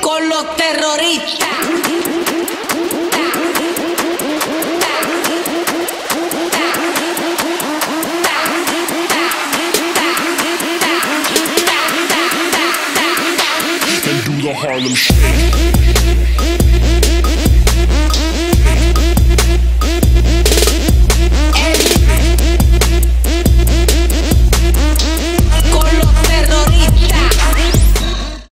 con los terroristas. And do the Harlem Shake.